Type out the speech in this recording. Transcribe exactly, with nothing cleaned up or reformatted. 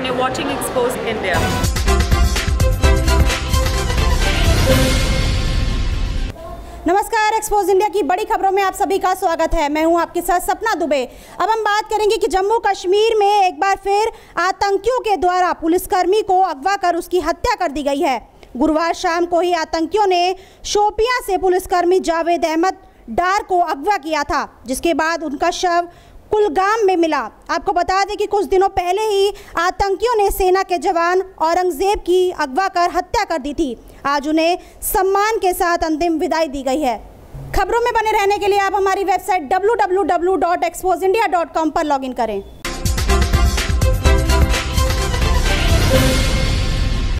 and you're watching Expose India. नमस्कार, Expose India की बड़ी खबरों में आप सभी का स्वागत है। मैं हूं आपके साथ सपना दुबे। अब हम बात करेंगे कि जम्मू कश्मीर में एक बार फिर आतंकियों के द्वारा पुलिसकर्मी को अगवा कर उसकी हत्या कर दी गई है। गुरुवार शाम को ही आतंकियों ने शोपियां से पुलिसकर्मी जावेद अहमद डार को अगवा किया था, जिसके बाद उनका शव कुलगाम में मिला। आपको बता दें कि कुछ दिनों पहले ही आतंकियों ने सेना के जवान औरंगजेब की अगवा कर हत्या कर दी थी। आज उन्हें सम्मान के साथ अंतिम विदाई दी गई है। खबरों में बने रहने के लिए आप हमारी website W W W dot Expose India dot com पर लॉगिन करें।